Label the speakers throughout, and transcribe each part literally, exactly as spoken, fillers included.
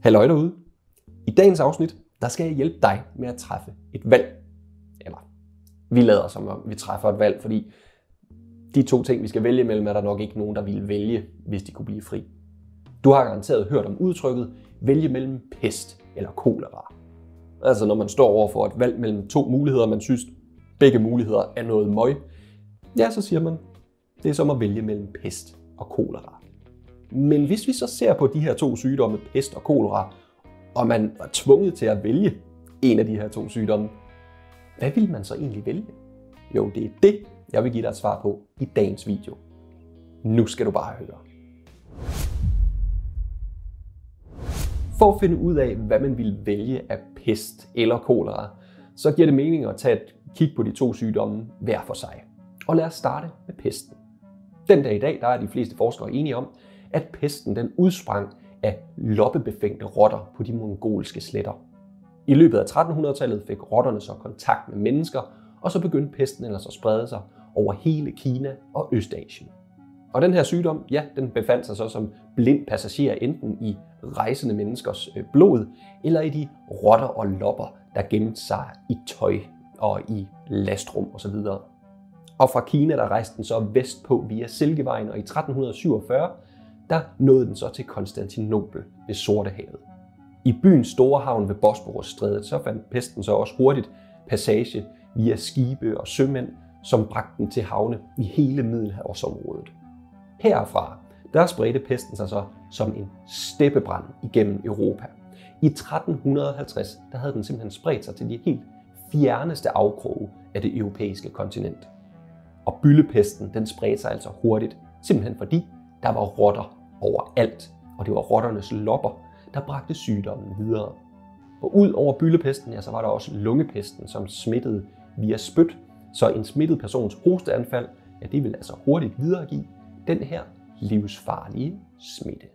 Speaker 1: Halløj derude. I dagens afsnit, der skal jeg hjælpe dig med at træffe et valg. Eller, vi lader som om vi træffer et valg, fordi de to ting, vi skal vælge mellem, er der nok ikke nogen, der ville vælge, hvis de kunne blive fri. Du har garanteret hørt om udtrykket, vælge mellem pest eller kolera. Altså når man står over for et valg mellem to muligheder, man synes, begge muligheder er noget møg, ja, så siger man, det er som at vælge mellem pest og kolera. Men hvis vi så ser på de her to sygdomme, pest og kolera, og man var tvunget til at vælge en af de her to sygdomme, hvad vil man så egentlig vælge? Jo, det er det, jeg vil give dig et svar på i dagens video. Nu skal du bare høre. For at finde ud af, hvad man vil vælge af pest eller kolera, så giver det mening at tage et kig på de to sygdomme hver for sig. Og lad os starte med pesten. Den dag i dag, der er de fleste forskere enige om, at pesten den udsprang af loppebefængte rotter på de mongolske sletter. I løbet af trettenhundredetallet fik rotterne så kontakt med mennesker, og så begyndte pesten ellers at sprede sig over hele Kina og Østasien. Og den her sygdom, ja, den befandt sig så som blind passager enten i rejsende menneskers blod, eller i de rotter og lopper, der gemte sig i tøj og i lastrum osv. Og fra Kina, der rejste den så vestpå via Silkevejen, og i tretten syvogfyrre, der nåede den så til Konstantinopel ved Sortehavet. I byens store havn ved Bosporusstrædet, så fandt pesten så også hurtigt passage via skibe og sømænd, som bragte den til havne i hele Middelhavsområdet. Herfra, der spredte pesten sig så som en steppebrand igennem Europa. I tretten halvtreds, der havde den simpelthen spredt sig til de helt fjerneste afkroge af det europæiske kontinent. Og byllepesten, den spredte sig altså hurtigt, simpelthen fordi der var rotter overalt, og det var rotternes lopper, der bragte sygdommen videre. Og ud over byllepesten, ja, så var der også lungepesten, som smittede via spyt, så en smittet persons hosteanfald, ja, det vil altså hurtigt videregive den her livsfarlige smitte.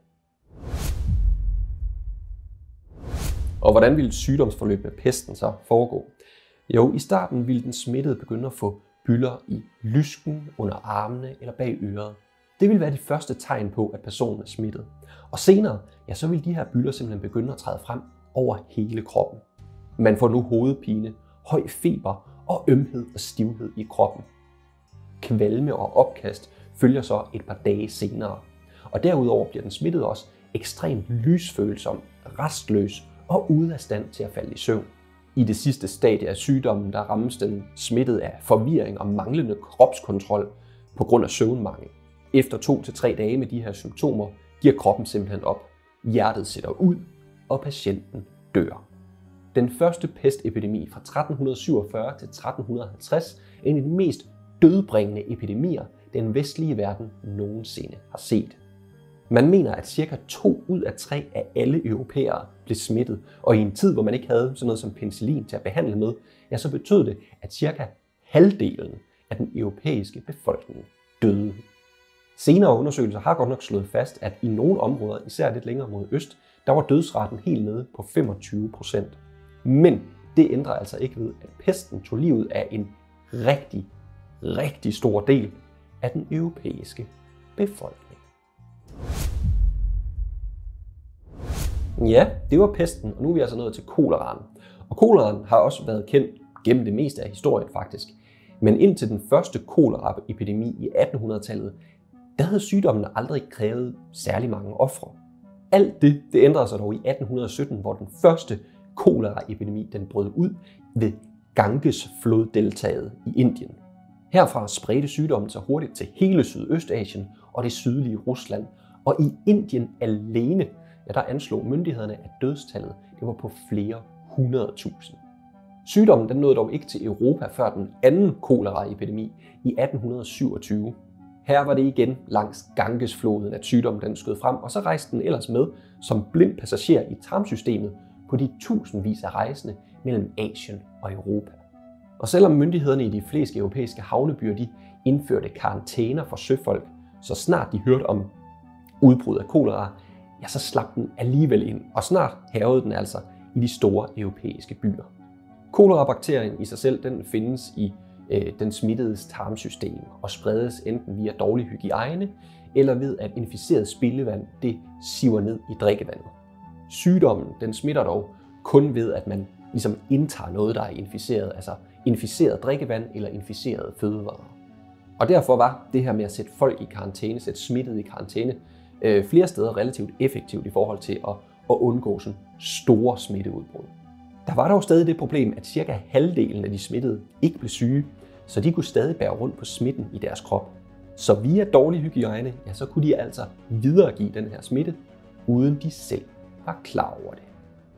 Speaker 1: Og hvordan ville sygdomsforløb med pesten så foregå? Jo, i starten ville den smittede begynde at få bylder i lysken, under armene eller bag øret. Det vil være det første tegn på, at personen er smittet. Og senere, ja, så vil de her bylder simpelthen begynde at træde frem over hele kroppen. Man får nu hovedpine, høj feber og ømhed og stivhed i kroppen. Kvalme og opkast følger så et par dage senere. Og derudover bliver den smittet også ekstremt lysfølsom, rastløs og ude af stand til at falde i søvn. I det sidste stadie af sygdommen, der rammes den smittet af forvirring og manglende kropskontrol på grund af søvnmangel. Efter to til tre dage med de her symptomer giver kroppen simpelthen op. Hjertet sætter ud, og patienten dør. Den første pestepidemi fra tretten syvogfyrre til tretten halvtreds er en af de mest dødbringende epidemier, den vestlige verden nogensinde har set. Man mener, at cirka to ud af tre af alle europæere blev smittet, og i en tid, hvor man ikke havde sådan noget som penicillin til at behandle med, ja, så betød det, at cirka halvdelen af den europæiske befolkning døde. Senere undersøgelser har godt nok slået fast, at i nogle områder, især lidt længere mod øst, der var dødsraten helt nede på femogtyve procent. Men det ændrer altså ikke ved, at pesten tog livet af en rigtig, rigtig stor del af den europæiske befolkning. Ja, det var pesten, og nu er vi altså nået til koleraen. Og koleraen har også været kendt gennem det meste af historien faktisk. Men indtil den første koleraepidemi i attenhundredetallet, der havde sygdommen aldrig krævet særlig mange ofre. Alt det, det ændrede sig dog i atten sytten, hvor den første koleraepidemi den brød ud ved Ganges-floddeltaet i Indien. Herfra spredte sygdommen sig hurtigt til hele Sydøstasien og det sydlige Rusland. Og i Indien alene, ja, der anslog myndighederne, at dødstallet det var på flere hundrede tusind. Sygdommen den nåede dog ikke til Europa før den anden koleraepidemi i atten syvogtyve. Her var det igen langs Gangesfloden, at sygdommen den skød frem, og så rejste den ellers med som blind passager i tarmsystemet på de tusindvis af rejsende mellem Asien og Europa. Og selvom myndighederne i de fleste europæiske havnebyer de indførte karantæner for søfolk, så snart de hørte om udbrud af kolera, ja, så slap den alligevel ind, og snart hærgede den altså i de store europæiske byer. Kolerabakterien i sig selv den findes i øh, den smittedes tarmsystem og spredes enten via dårlig hygiejne eller ved at inficeret spildevand det siver ned i drikkevandet. Sygdommen den smitter dog kun ved, at man ligesom indtager noget, der er inficeret, altså inficeret drikkevand eller inficerede fødevarer. Og derfor var det her med at sætte folk i karantæne, sætte smittede i karantæne, øh, flere steder relativt effektivt i forhold til at, at undgå sådan store smitteudbrud. Der var dog stadig det problem, at cirka halvdelen af de smittede ikke blev syge, så de kunne stadig bære rundt på smitten i deres krop. Så via dårlig hygiejne, ja, så kunne de altså videregive den her smitte, uden de selv var klar over det.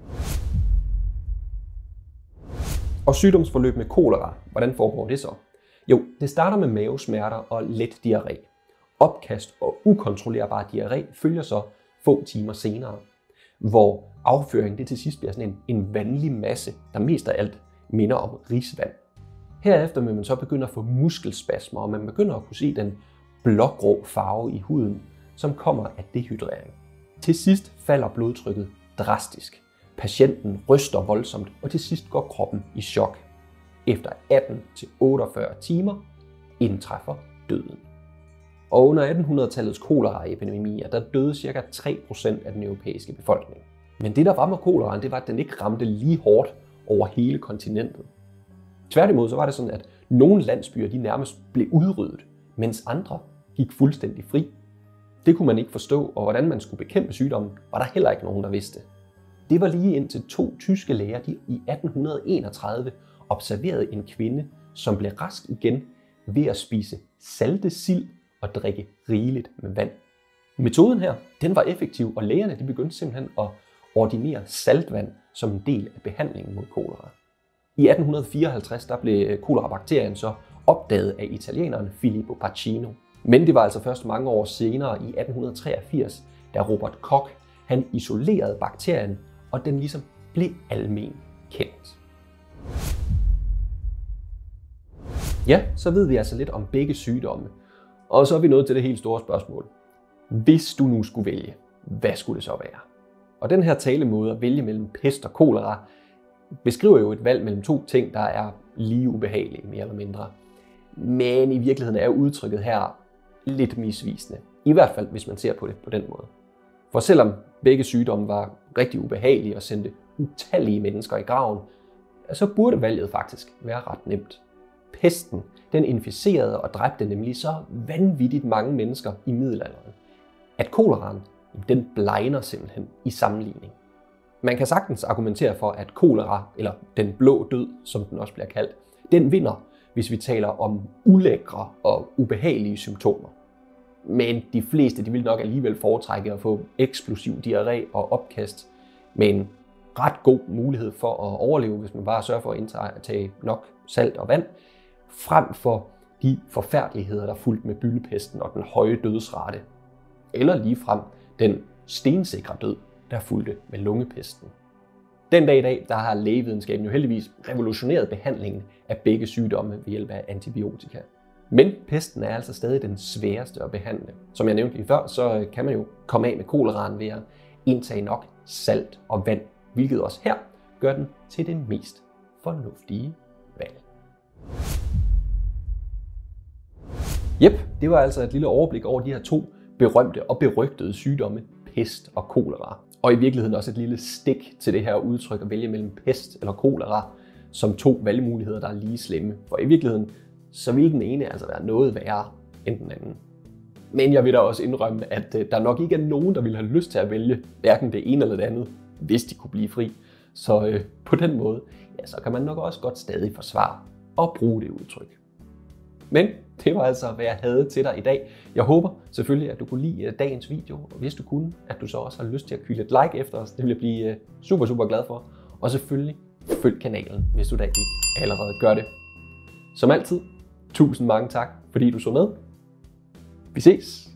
Speaker 1: Og sygdomsforløb med kolera, hvordan foregår det så? Jo, det starter med mavesmerter og let diarré. Opkast og ukontrollerbar diarré følger så få timer senere, hvor afføring det til sidst bliver sådan en, en vandlig masse, der mest af alt minder om risvand. Herefter vil man så begynde at få muskelspasmer, og man begynder at kunne se den blågrå farve i huden, som kommer af dehydrering. Til sidst falder blodtrykket drastisk. Patienten ryster voldsomt, og til sidst går kroppen i chok. Efter atten til otteogfyrre timer indtræffer døden. Og under attenhundredetallets koleraepidemier, der døde ca. tre procent af den europæiske befolkning. Men det der var med koleraen, det var, at den ikke ramte lige hårdt over hele kontinentet. Tværtimod så var det sådan, at nogle landsbyer de nærmest blev udryddet, mens andre gik fuldstændig fri. Det kunne man ikke forstå, og hvordan man skulle bekæmpe sygdommen, var der heller ikke nogen, der vidste. Det var lige indtil to tyske læger de i atten enogtredive observerede en kvinde, som blev rask igen ved at spise salte sild og drikke rigeligt med vand. Metoden her, den var effektiv, og lægerne de begyndte simpelthen at ordinere saltvand som en del af behandlingen mod kolera. I atten fireoghalvtreds der blev kolerabakterien så opdaget af italieneren Filippo Pacino. Men det var altså først mange år senere, i atten treogfirs, da Robert Koch han isolerede bakterien, og den ligesom blev almen kendt. Ja, så ved vi altså lidt om begge sygdomme. Og så er vi nået til det helt store spørgsmål. Hvis du nu skulle vælge, hvad skulle det så være? Og den her talemåde at vælge mellem pest og kolera beskriver jo et valg mellem to ting, der er lige ubehagelige, mere eller mindre. Men i virkeligheden er udtrykket her lidt misvisende. I hvert fald, hvis man ser på det på den måde. For selvom begge sygdomme var rigtig ubehagelige og sendte utallige mennesker i graven, så burde valget faktisk være ret nemt. Pesten, den inficerede og dræbte nemlig så vanvittigt mange mennesker i middelalderen, at koleraen, den blegner simpelthen i sammenligning. Man kan sagtens argumentere for, at kolera, eller den blå død, som den også bliver kaldt, den vinder, hvis vi taler om ulækre og ubehagelige symptomer. Men de fleste de vil nok alligevel foretrække at få eksplosiv diarré og opkast med en ret god mulighed for at overleve, hvis man bare sørger for at indtage nok salt og vand, frem for de forfærdeligheder, der fulgte med byllepesten og den høje dødsrate. Eller ligefrem den stensikre død, der fulgte med lungepesten. Den dag i dag, der har lægevidenskaben jo heldigvis revolutioneret behandlingen af begge sygdomme ved hjælp af antibiotika. Men pesten er altså stadig den sværeste at behandle. Som jeg nævnte lige før, så kan man jo komme af med koleraen ved at indtage nok salt og vand, hvilket også her gør den til det mest fornuftige valg. Jep, det var altså et lille overblik over de her to berømte og berygtede sygdomme, pest og kolera. Og i virkeligheden også et lille stik til det her udtryk at vælge mellem pest eller kolera som to valgmuligheder, der er lige slemme. For i virkeligheden, så vil den ene altså være noget værre end den anden. Men jeg vil da også indrømme, at der nok ikke er nogen, der vil have lyst til at vælge hverken det ene eller det andet, hvis de kunne blive fri. Så øh, på den måde, ja, så kan man nok også godt stadig forsvare og bruge det udtryk. Men det var altså, hvad jeg havde til dig i dag. Jeg håber selvfølgelig, at du kunne lide dagens video, og hvis du kunne, at du så også har lyst til at kylde et like efter os. Det vil jeg blive super, super glad for. Og selvfølgelig, følg kanalen, hvis du da ikke allerede gør det. Som altid, tusind mange tak, fordi du så med. Vi ses!